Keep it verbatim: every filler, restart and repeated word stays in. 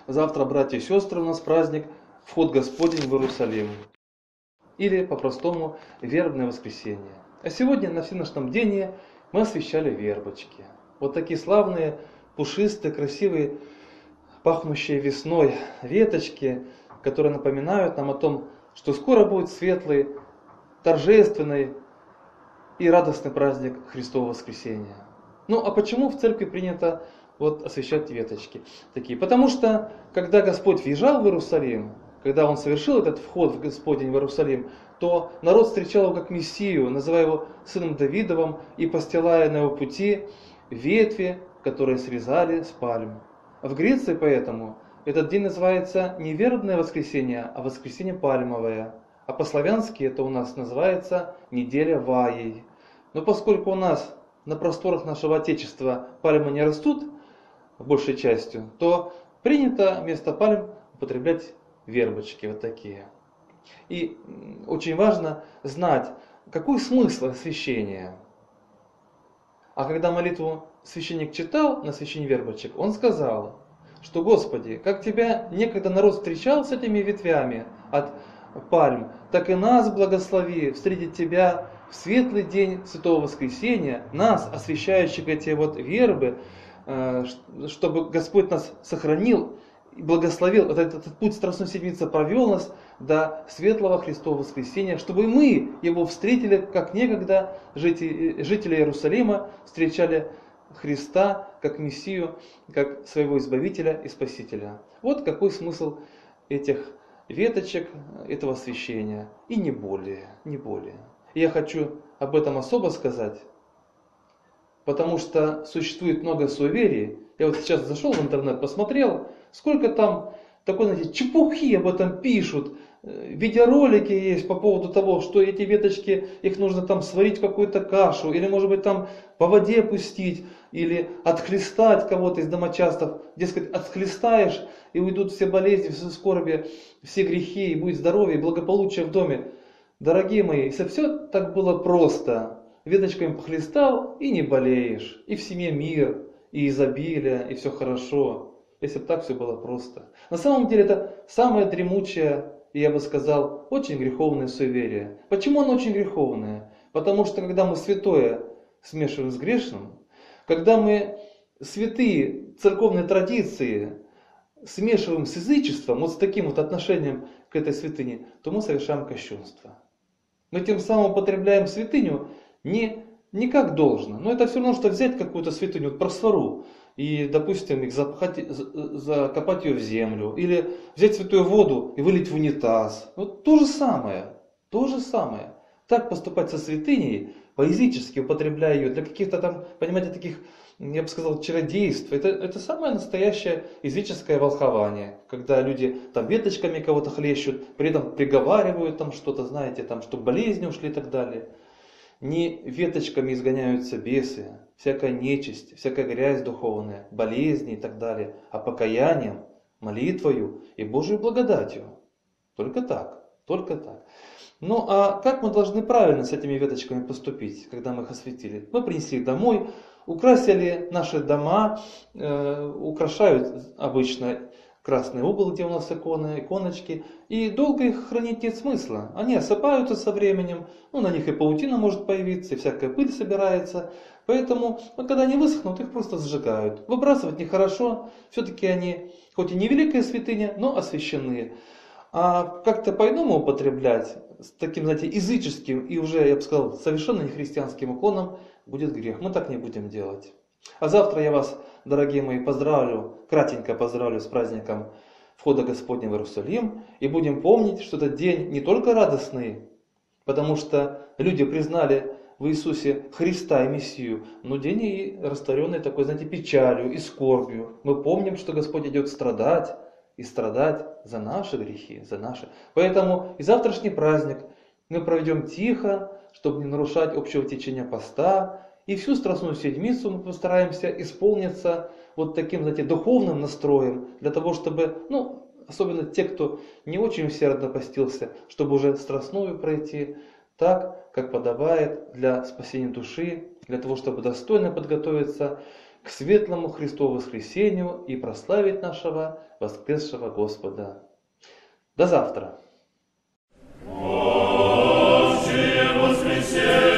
Завтра, братья и сестры, у нас праздник Вход Господень в Иерусалим. Или, по-простому, вербное воскресенье. А сегодня на всеночном дении мы освещали вербочки. Вот такие славные, пушистые, красивые, пахнущие весной веточки, которые напоминают нам о том, что скоро будет светлый, торжественный и радостный праздник Христового воскресения. Ну а почему в церкви принято вот освещать веточки такие? Потому что, когда Господь въезжал в Иерусалим, когда Он совершил этот вход в Господень в Иерусалим, то народ встречал Его как Мессию, называя Его Сыном Давидовым и постилая на Его пути ветви, которые срезали с пальм. В Греции поэтому этот день называется не вербное воскресенье, а воскресенье пальмовое. А по-славянски это у нас называется неделя Ваей. Но поскольку у нас на просторах нашего Отечества пальмы не растут, большей частью, то принято вместо пальм употреблять вербочки вот такие. И очень важно знать, какой смысл освящения. А когда молитву священник читал на освящении вербочек, он сказал, что Господи, как Тебя некогда народ встречал с этими ветвями от пальм, так и нас благослови встретить Тебя в светлый день Святого Воскресения, нас, освящающих эти вот вербы, чтобы Господь нас сохранил и благословил, этот, этот путь Страстной Седмицы провел нас до светлого Христового воскресения, чтобы мы Его встретили, как некогда жители, жители Иерусалима встречали Христа как Мессию, как своего Избавителя и Спасителя. Вот какой смысл этих веточек, этого освящения. И не более, не более. Я хочу об этом особо сказать, потому что существует много суеверий. Я вот сейчас зашел в интернет, посмотрел, сколько там такой, знаете, чепухи об этом пишут. Видеоролики есть по поводу того, что эти веточки, их нужно там сварить в какую-то кашу, или может быть там по воде пустить, или отхлестать кого-то из домочадцев. Дескать, отхлестаешь, и уйдут все болезни, все скорби, все грехи, и будет здоровье, и благополучие в доме. Дорогие мои, если все так было просто, веточками похлестал, и не болеешь, и в семье мир, и изобилие, и все хорошо. Если бы так все было просто. На самом деле это самое дремучее, я бы сказал, очень греховное суеверие. Почему оно очень греховное? Потому что когда мы святое смешиваем с грешным, когда мы святые церковные традиции смешиваем с язычеством, вот с таким вот отношением к этой святыне, то мы совершаем кощунство. Мы тем самым употребляем святыню не, не как должно. Но это все равно, что взять какую-то святыню, вот просфору, и, допустим, их запахать, закопать ее в землю. Или взять святую воду и вылить в унитаз. Вот то же самое. То же самое. Так поступать со святыней, по-язычески употребляя ее для каких-то там, понимаете, таких, я бы сказал, чародейств. Это, это самое настоящее языческое волхование. Когда люди там веточками кого-то хлещут, при этом приговаривают там что-то, знаете, там, чтобы болезни ушли и так далее. Не веточками изгоняются бесы, всякая нечисть, всякая грязь духовная, болезни и так далее, а покаянием, молитвою и Божьей благодатью. Только так, только так. Ну а как мы должны правильно с этими веточками поступить, когда мы их осветили? Мы принесли их домой, украсили наши дома, э, украшают обычно красный угол, где у нас иконы, иконочки, и долго их хранить нет смысла. Они осыпаются со временем, ну, на них и паутина может появиться, и всякая пыль собирается. Поэтому, вот, когда они высохнут, их просто сжигают. Выбрасывать нехорошо, все-таки они, хоть и не великая святыня, но освященные. А как-то по-иному употреблять, с таким, знаете, языческим и уже, я бы сказал, совершенно нехристианским уклоном, будет грех. Мы так не будем делать. А завтра я вас, дорогие мои, поздравлю, кратенько поздравлю с праздником Входа Господня в Иерусалим. И будем помнить, что этот день не только радостный, потому что люди признали в Иисусе Христа и Мессию, но день и растворенный такой, знаете, печалью и скорбью. Мы помним, что Господь идет страдать, и страдать за наши грехи, за наши. Поэтому и завтрашний праздник мы проведем тихо, чтобы не нарушать общего течения поста. И всю Страстную Седмицу мы постараемся исполниться вот таким, знаете, духовным настроем, для того, чтобы, ну, особенно те, кто не очень усердно постился, чтобы уже Страстную пройти так, как подобает для спасения души, для того, чтобы достойно подготовиться к светлому Христову воскресению и прославить нашего воскресшего Господа. До завтра! Воскресенье!